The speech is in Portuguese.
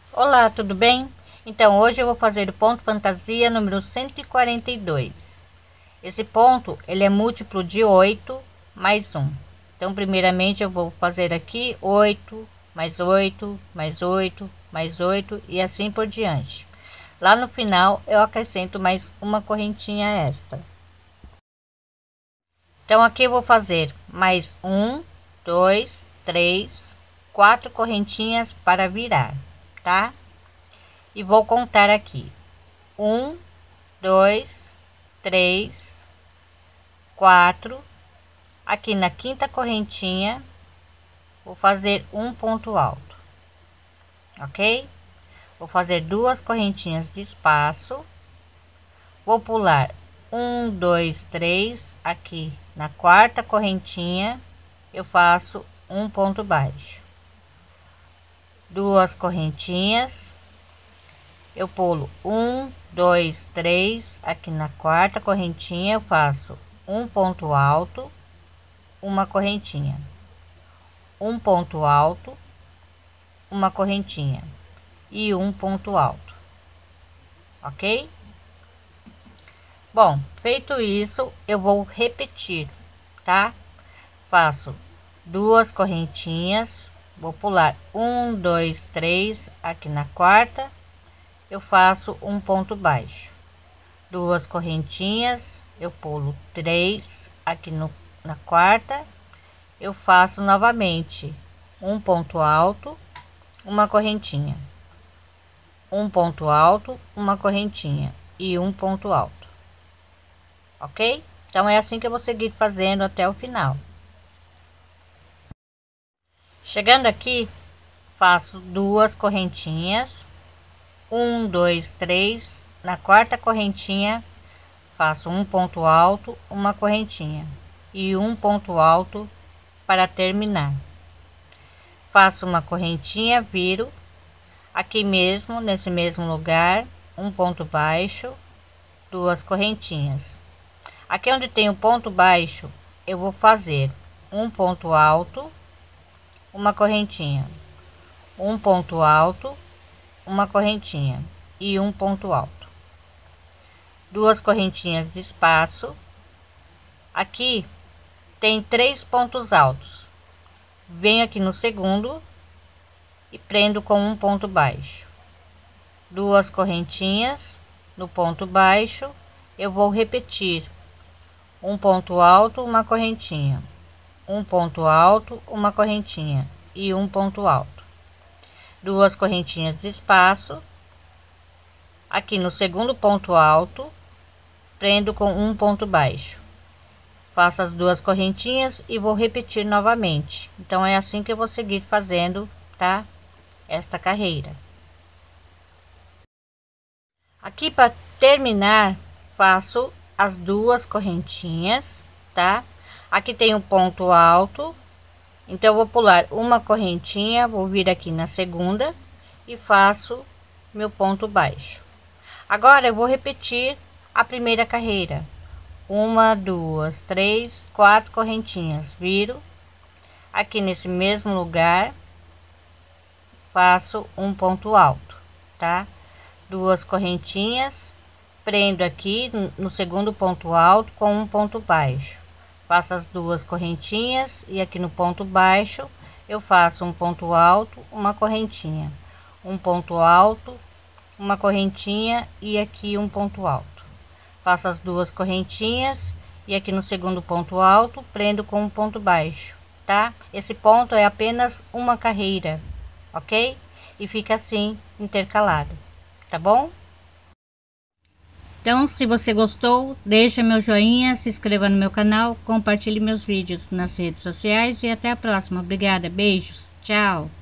Olá, tudo bem? Então, hoje eu vou fazer o ponto fantasia número 142. Esse ponto, ele é múltiplo de 8 mais 1. Então, primeiramente eu vou fazer aqui 8, mais 8, mais 8, mais 8 e assim por diante. Lá no final, eu acrescento mais uma correntinha extra. Então, aqui eu vou fazer mais 1, 2, 3, 4 correntinhas para virar, tá? E vou contar aqui: 1, 2, 3, 4. Aqui na quinta correntinha, vou fazer um ponto alto, ok? Vou fazer duas correntinhas de espaço, vou pular 1, 2, 3. Aqui na quarta correntinha, eu faço um ponto baixo, duas correntinhas. Eu pulo 1, 2, 3. Aqui na quarta correntinha eu faço um ponto alto, uma correntinha, um ponto alto, uma correntinha e um ponto alto, ok? Bom, feito isso, eu vou repetir, tá? Faço duas correntinhas, vou pular 1, 2, 3. Aqui na quarta eu faço um ponto baixo, duas correntinhas, eu pulo 3. Aqui na quarta eu faço novamente um ponto alto, uma correntinha, um ponto alto, uma correntinha e um ponto alto, ok? Então é assim que eu vou seguir fazendo até o final. Chegando aqui, faço duas correntinhas, 1, 2, 3. Na quarta correntinha faço um ponto alto, uma correntinha e um ponto alto para terminar. Faço uma correntinha, viro aqui mesmo, nesse mesmo lugar, um ponto baixo, duas correntinhas. Aqui onde tem o ponto baixo, eu vou fazer um ponto alto, uma correntinha, um ponto alto, uma correntinha e um ponto alto, duas correntinhas de espaço. Aqui tem 3 pontos altos, venho aqui no segundo e prendo com um ponto baixo, duas correntinhas. No ponto baixo eu vou repetir um ponto alto, uma correntinha, um ponto alto, uma correntinha e um ponto alto, duas correntinhas de espaço. Aqui no segundo ponto alto, prendo com um ponto baixo, faço as duas correntinhas e vou repetir novamente. Então é assim que eu vou seguir fazendo, tá? Esta carreira. Aqui para terminar, faço as duas correntinhas, tá? Aqui tem um ponto alto, então eu vou pular uma correntinha, vou vir aqui na segunda e faço meu ponto baixo. Agora eu vou repetir a primeira carreira: 1, 2, 3, 4 correntinhas, viro aqui nesse mesmo lugar, faço um ponto alto, tá? Duas correntinhas, prendo aqui no segundo ponto alto com um ponto baixo, faço as duas correntinhas e aqui no ponto baixo eu faço um ponto alto, uma correntinha, um ponto alto, uma correntinha e aqui um ponto alto, faço as duas correntinhas e aqui no segundo ponto alto prendo com um ponto baixo, tá? Esse ponto é apenas uma carreira, ok? E fica assim intercalado, tá bom? Então, se você gostou, deixa meu joinha, se inscreva no meu canal, compartilhe meus vídeos nas redes sociais e até a próxima. Obrigada, beijos, tchau!